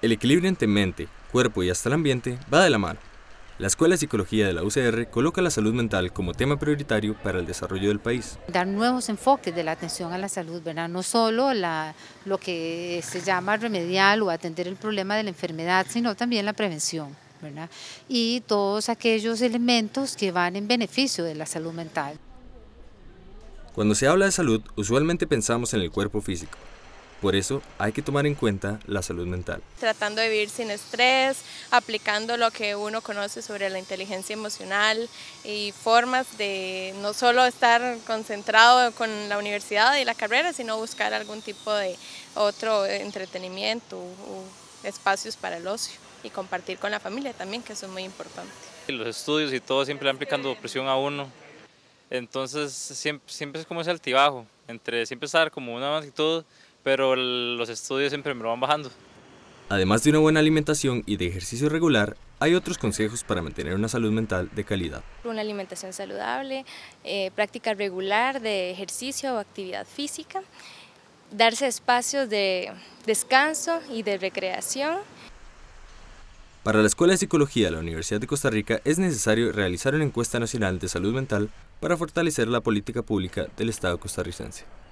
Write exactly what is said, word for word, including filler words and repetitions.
El equilibrio entre mente, cuerpo y hasta el ambiente va de la mano. La Escuela de Psicología de la U C R coloca la salud mental como tema prioritario para el desarrollo del país. Dar nuevos enfoques de la atención a la salud, ¿verdad? No solo la, lo que se llama remedial o atender el problema de la enfermedad, sino también la prevención, ¿verdad? Y todos aquellos elementos que van en beneficio de la salud mental. Cuando se habla de salud, usualmente pensamos en el cuerpo físico. Por eso hay que tomar en cuenta la salud mental. Tratando de vivir sin estrés, aplicando lo que uno conoce sobre la inteligencia emocional y formas de no solo estar concentrado con la universidad y la carrera, sino buscar algún tipo de otro entretenimiento o espacios para el ocio y compartir con la familia también, que eso es muy importante. Los estudios y todo siempre le van aplicando presión a uno, entonces siempre, siempre es como ese altibajo, entre siempre estar como una actitud, pero los estudios siempre me lo van bajando. Además de una buena alimentación y de ejercicio regular, hay otros consejos para mantener una salud mental de calidad. Una alimentación saludable, eh, práctica regular de ejercicio o actividad física, darse espacios de descanso y de recreación. Para la Escuela de Psicología de la Universidad de Costa Rica es necesario realizar una encuesta nacional de salud mental para fortalecer la política pública del Estado costarricense.